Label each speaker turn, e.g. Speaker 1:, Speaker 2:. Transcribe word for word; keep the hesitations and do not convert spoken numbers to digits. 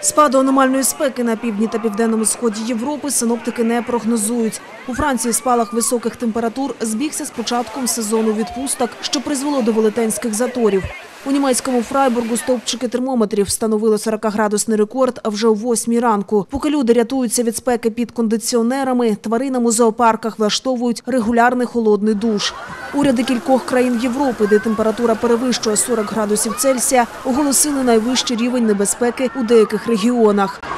Speaker 1: Спаду аномальної спеки на півдні та південному сході Європи синоптики не прогнозують. У Франції спалах високих температур збігся з початком сезону відпусток, що призвело до велетенських заторів. У німецькому Фрайбургу стовпчики термометрів встановили сорокаградусний рекорд вже о восьмій ранку. Поки люди рятуються від спеки під кондиціонерами, тваринам у зоопарках влаштовують регулярний холодний душ. Уряди кількох країн Європи, де температура перевищує сорок градусів Цельсія, оголосили найвищий рівень небезпеки у деяких регіонах.